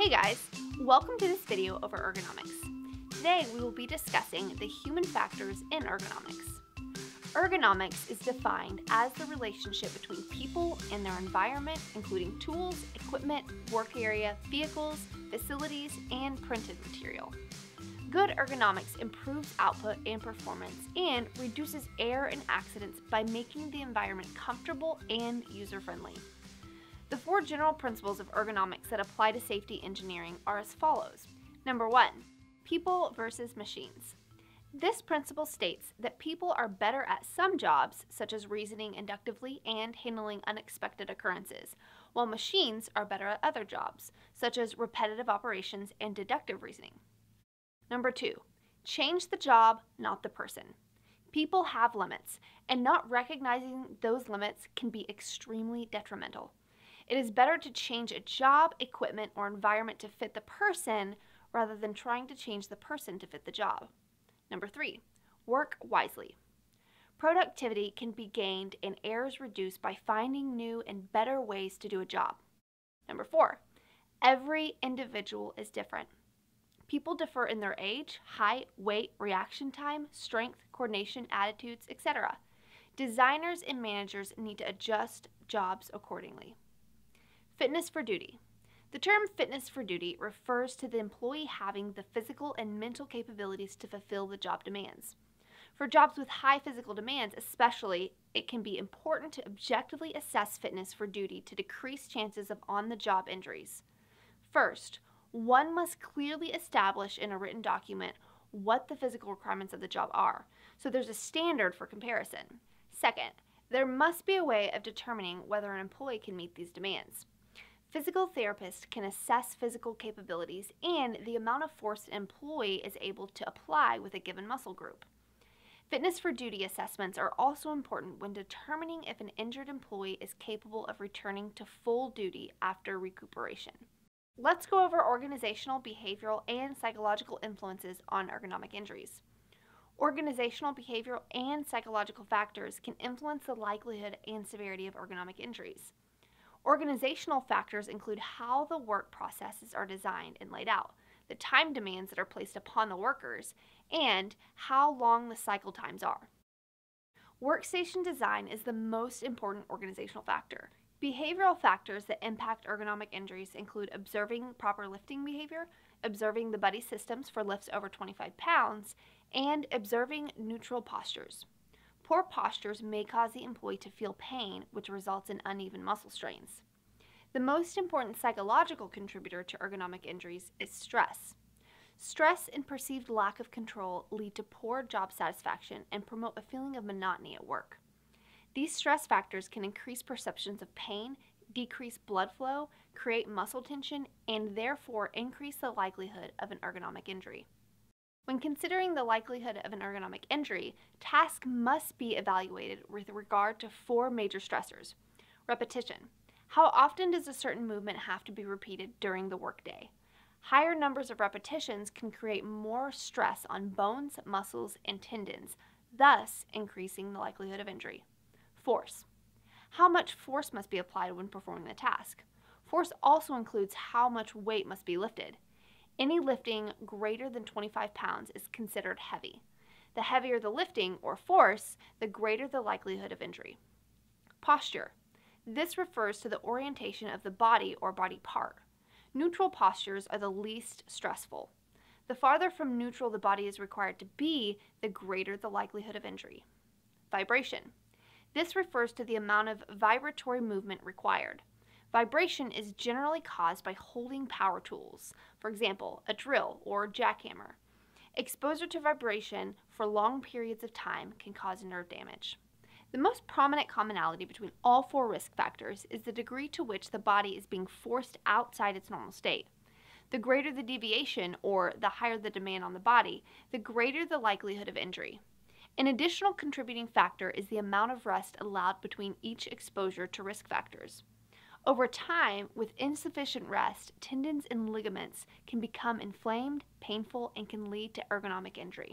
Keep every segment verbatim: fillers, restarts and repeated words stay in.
Hey guys, welcome to this video over ergonomics. Today we will be discussing the human factors in ergonomics. Ergonomics is defined as the relationship between people and their environment, including tools, equipment, work area, vehicles, facilities, and printed material. Good ergonomics improves output and performance and reduces error and accidents by making the environment comfortable and user-friendly. The four general principles of ergonomics that apply to safety engineering are as follows. Number one, people versus machines. This principle states that people are better at some jobs, such as reasoning inductively and handling unexpected occurrences, while machines are better at other jobs, such as repetitive operations and deductive reasoning. Number two, change the job, not the person. People have limits, and not recognizing those limits can be extremely detrimental. It is better to change a job, equipment, or environment to fit the person rather than trying to change the person to fit the job. Number three, work wisely. Productivity can be gained and errors reduced by finding new and better ways to do a job. Number four, every individual is different. People differ in their age, height, weight, reaction time, strength, coordination, attitudes, et cetera. Designers and managers need to adjust jobs accordingly. Fitness for duty. The term fitness for duty refers to the employee having the physical and mental capabilities to fulfill the job demands. For jobs with high physical demands especially, it can be important to objectively assess fitness for duty to decrease chances of on-the-job injuries. First, one must clearly establish in a written document what the physical requirements of the job are, so there's a standard for comparison. Second, there must be a way of determining whether an employee can meet these demands. Physical therapists can assess physical capabilities and the amount of force an employee is able to apply with a given muscle group. Fitness for duty assessments are also important when determining if an injured employee is capable of returning to full duty after recuperation. Let's go over organizational, behavioral, and psychological influences on ergonomic injuries. Organizational, behavioral, and psychological factors can influence the likelihood and severity of ergonomic injuries. Organizational factors include how the work processes are designed and laid out, the time demands that are placed upon the workers, and how long the cycle times are. Workstation design is the most important organizational factor. Behavioral factors that impact ergonomic injuries include observing proper lifting behavior, observing the buddy systems for lifts over twenty-five pounds, and observing neutral postures. Poor postures may cause the employee to feel pain, which results in uneven muscle strains. The most important psychological contributor to ergonomic injuries is stress. Stress and perceived lack of control lead to poor job satisfaction and promote a feeling of monotony at work. These stress factors can increase perceptions of pain, decrease blood flow, create muscle tension, and therefore increase the likelihood of an ergonomic injury. When considering the likelihood of an ergonomic injury, tasks must be evaluated with regard to four major stressors. Repetition. How often does a certain movement have to be repeated during the workday? Higher numbers of repetitions can create more stress on bones, muscles, and tendons, thus increasing the likelihood of injury. Force. How much force must be applied when performing the task? Force also includes how much weight must be lifted. Any lifting greater than twenty-five pounds is considered heavy. The heavier the lifting or force, the greater the likelihood of injury. Posture. This refers to the orientation of the body or body part. Neutral postures are the least stressful. The farther from neutral the body is required to be, the greater the likelihood of injury. Vibration. This refers to the amount of vibratory movement required. Vibration is generally caused by holding power tools, for example, a drill or a jackhammer. Exposure to vibration for long periods of time can cause nerve damage. The most prominent commonality between all four risk factors is the degree to which the body is being forced outside its normal state. The greater the deviation, or the higher the demand on the body, the greater the likelihood of injury. An additional contributing factor is the amount of rest allowed between each exposure to risk factors. Over time, with insufficient rest, tendons and ligaments can become inflamed, painful, and can lead to ergonomic injury.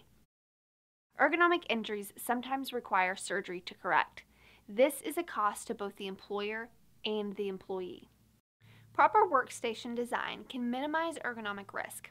Ergonomic injuries sometimes require surgery to correct. This is a cost to both the employer and the employee. Proper workstation design can minimize ergonomic risk.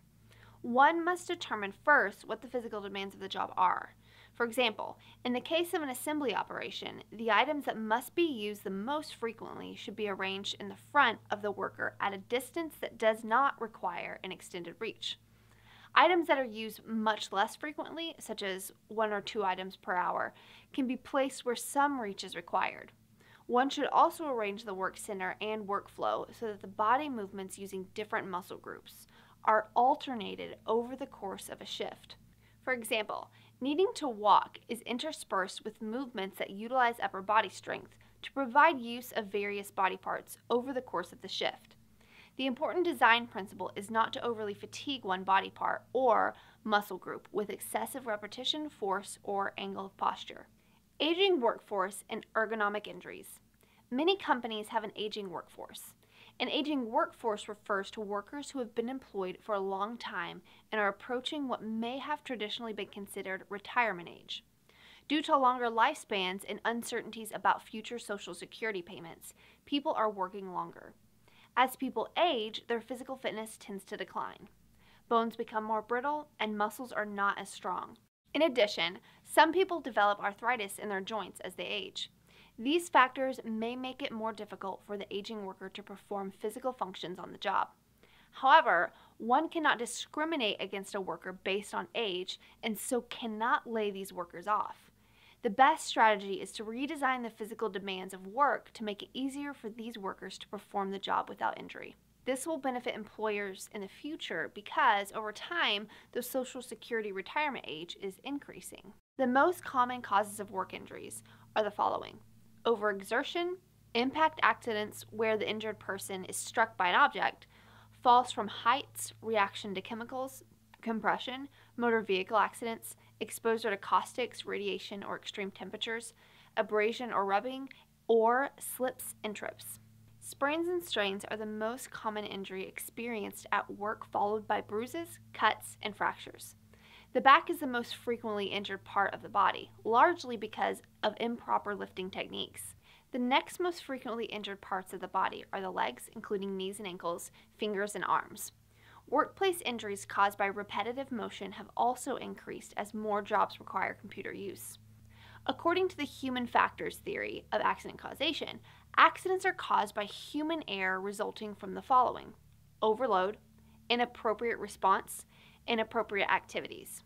One must determine first what the physical demands of the job are. For example, in the case of an assembly operation, the items that must be used the most frequently should be arranged in the front of the worker at a distance that does not require an extended reach. Items that are used much less frequently, such as one or two items per hour, can be placed where some reach is required. One should also arrange the work center and workflow so that the body movements using different muscle groups are alternated over the course of a shift. For example, needing to walk is interspersed with movements that utilize upper body strength to provide use of various body parts over the course of the shift. The important design principle is not to overly fatigue one body part or muscle group with excessive repetition, force, or angle of posture. Aging workforce and ergonomic injuries. Many companies have an aging workforce. An aging workforce refers to workers who have been employed for a long time and are approaching what may have traditionally been considered retirement age. Due to longer lifespans and uncertainties about future Social Security payments, people are working longer. As people age, their physical fitness tends to decline. Bones become more brittle and muscles are not as strong. In addition, some people develop arthritis in their joints as they age. These factors may make it more difficult for the aging worker to perform physical functions on the job. However, one cannot discriminate against a worker based on age and so cannot lay these workers off. The best strategy is to redesign the physical demands of work to make it easier for these workers to perform the job without injury. This will benefit employers in the future because, over time, the Social Security retirement age is increasing. The most common causes of work injuries are the following: overexertion, impact accidents where the injured person is struck by an object, falls from heights, reaction to chemicals, compression, motor vehicle accidents, exposure to caustics, radiation, or extreme temperatures, abrasion or rubbing, or slips and trips. Sprains and strains are the most common injury experienced at work, followed by bruises, cuts, and fractures. The back is the most frequently injured part of the body, largely because of improper lifting techniques. The next most frequently injured parts of the body are the legs, including knees and ankles, fingers, and arms. Workplace injuries caused by repetitive motion have also increased as more jobs require computer use. According to the human factors theory of accident causation, accidents are caused by human error resulting from the following: overload, inappropriate response, inappropriate activities.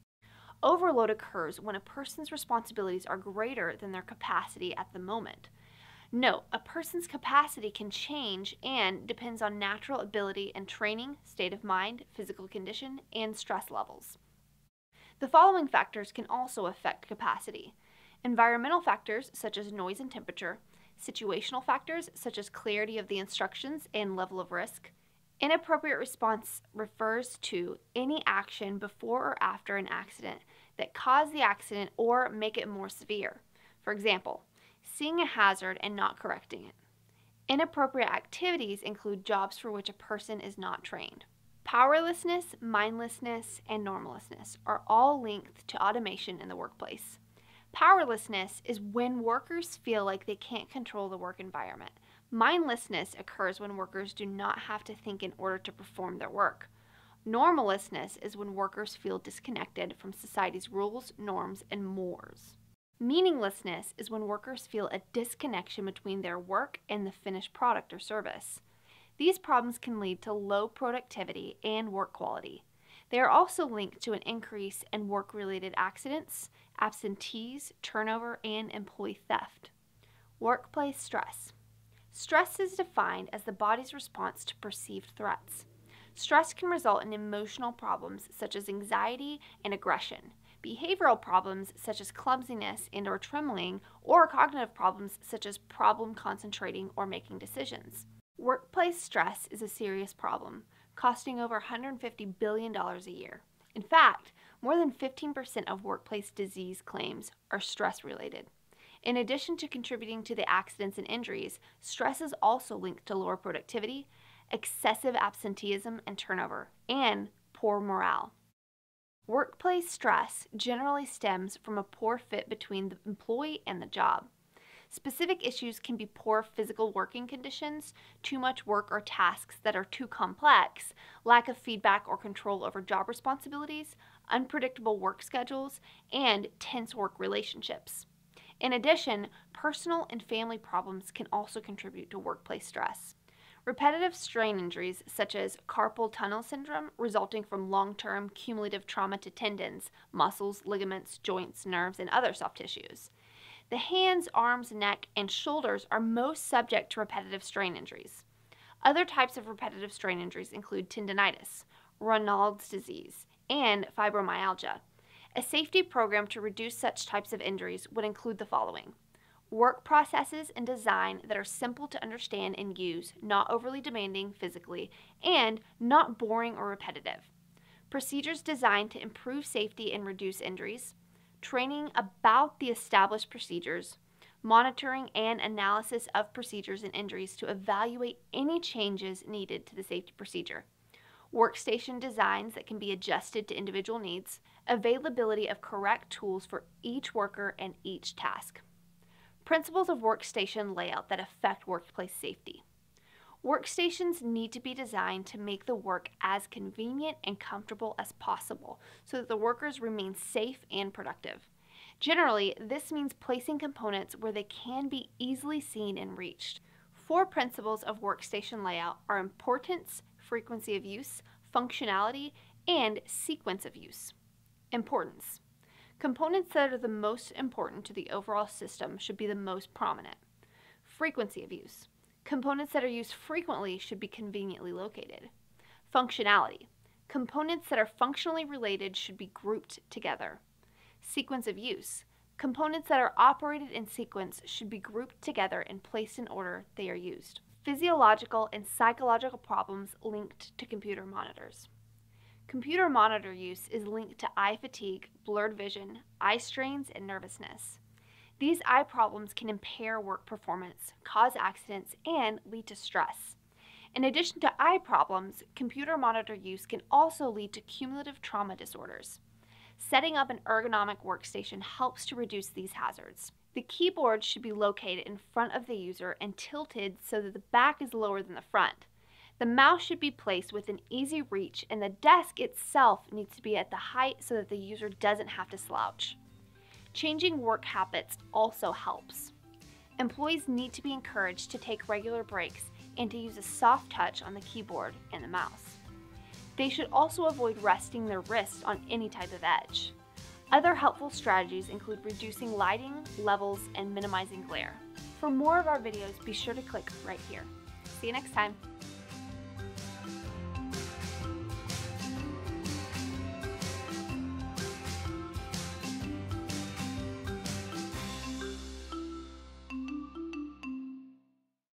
Overload occurs when a person's responsibilities are greater than their capacity at the moment. Note, a person's capacity can change and depends on natural ability and training, state of mind, physical condition, and stress levels. The following factors can also affect capacity: environmental factors such as noise and temperature, situational factors such as clarity of the instructions and level of risk. Inappropriate response refers to any action before or after an accident that caused the accident or make it more severe. For example, seeing a hazard and not correcting it. Inappropriate activities include jobs for which a person is not trained. Powerlessness, mindlessness, and normlessness are all linked to automation in the workplace. Powerlessness is when workers feel like they can't control the work environment. Mindlessness occurs when workers do not have to think in order to perform their work. Normlessness is when workers feel disconnected from society's rules, norms, and mores. Meaninglessness is when workers feel a disconnection between their work and the finished product or service. These problems can lead to low productivity and work quality. They are also linked to an increase in work-related accidents, absentees, turnover, and employee theft. Workplace stress. Stress is defined as the body's response to perceived threats. Stress can result in emotional problems such as anxiety and aggression, behavioral problems such as clumsiness and or trembling, or cognitive problems such as problem concentrating or making decisions. Workplace stress is a serious problem, costing over one hundred fifty billion dollars a year. In fact, more than fifteen percent of workplace disease claims are stress-related. In addition to contributing to the accidents and injuries, stress is also linked to lower productivity, excessive absenteeism and turnover, and poor morale. Workplace stress generally stems from a poor fit between the employee and the job. Specific issues can be poor physical working conditions, too much work or tasks that are too complex, lack of feedback or control over job responsibilities, unpredictable work schedules, and tense work relationships. In addition, personal and family problems can also contribute to workplace stress. Repetitive strain injuries such as carpal tunnel syndrome resulting from long-term cumulative trauma to tendons, muscles, ligaments, joints, nerves, and other soft tissues. The hands, arms, neck, and shoulders are most subject to repetitive strain injuries. Other types of repetitive strain injuries include tendinitis, Raynaud's disease, and fibromyalgia. A safety program to reduce such types of injuries would include the following: work processes and design that are simple to understand and use, not overly demanding physically, and not boring or repetitive. Procedures designed to improve safety and reduce injuries. Training about the established procedures. Monitoring and analysis of procedures and injuries to evaluate any changes needed to the safety procedure. Workstation designs that can be adjusted to individual needs. Availability of correct tools for each worker and each task. Principles of workstation layout that affect workplace safety. Workstations need to be designed to make the work as convenient and comfortable as possible so that the workers remain safe and productive. Generally, this means placing components where they can be easily seen and reached. Four principles of workstation layout are importance, frequency of use, functionality, and sequence of use. Importance. Components that are the most important to the overall system should be the most prominent. Frequency of use. Components that are used frequently should be conveniently located. Functionality. Components that are functionally related should be grouped together. Sequence of use. Components that are operated in sequence should be grouped together and placed in order they are used. Physiological and psychological problems linked to computer monitors. Computer monitor use is linked to eye fatigue, blurred vision, eye strains, and nervousness. These eye problems can impair work performance, cause accidents, and lead to stress. In addition to eye problems, computer monitor use can also lead to cumulative trauma disorders. Setting up an ergonomic workstation helps to reduce these hazards. The keyboard should be located in front of the user and tilted so that the back is lower than the front. The mouse should be placed within easy reach, and the desk itself needs to be at the height so that the user doesn't have to slouch. Changing work habits also helps. Employees need to be encouraged to take regular breaks and to use a soft touch on the keyboard and the mouse. They should also avoid resting their wrists on any type of edge. Other helpful strategies include reducing lighting, levels, and minimizing glare. For more of our videos, be sure to click right here. See you next time.